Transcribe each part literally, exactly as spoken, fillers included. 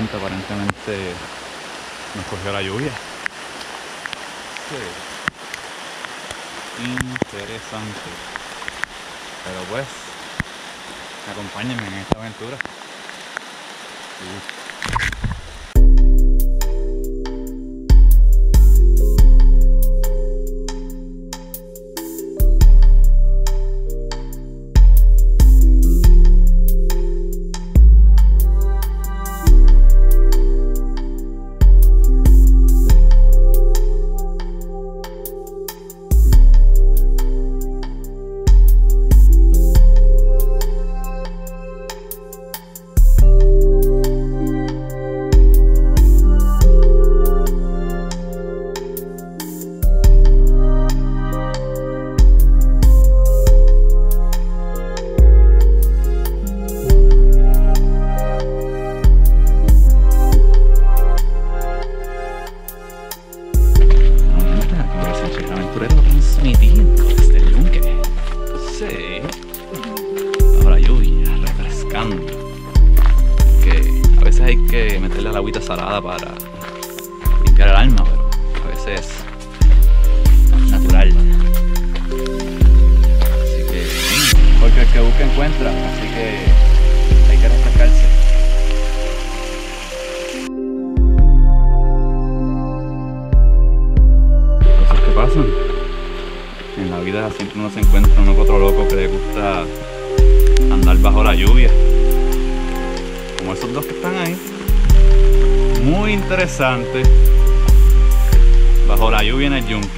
momento aparentemente nos cogió la lluvia. Sí. Interesante. Pero pues, acompáñenme en esta aventura. Sí. Transmitiendo desde el yunque. Sí. Bajo la lluvia, refrescando. Que a veces hay que meterle la agüita salada para limpiar el alma, pero a veces es natural. Así que, porque el que busca encuentra, así que hay que refrescarse. Cosas que pasan. En la vida siempre uno se encuentra uno que otro loco que le gusta andar bajo la lluvia. Como esos dos que están ahí. Muy interesante. Bajo la lluvia en el yunque.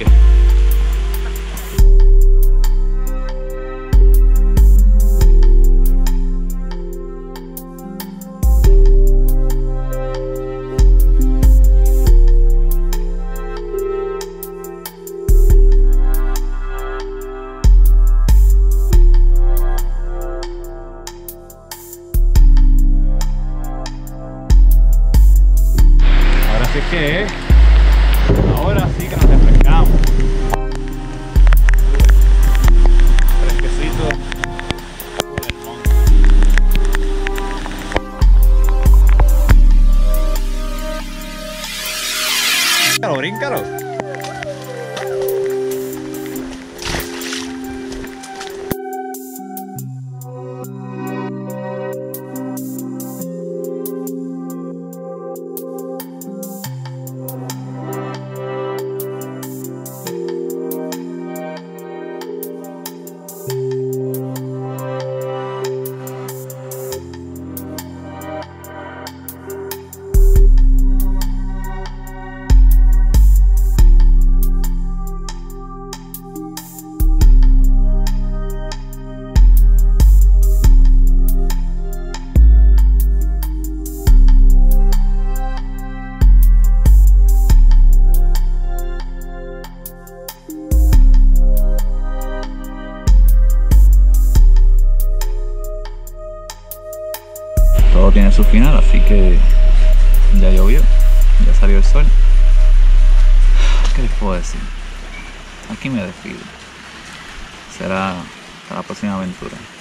Así que ahora sí que nos refrescamos. Fresquecito del monte. Bríncalo, bríncalo. Todo tiene su final, así que ya llovió, ya salió el sol. ¿Qué les puedo decir? Aquí me despido. Será hasta la próxima aventura.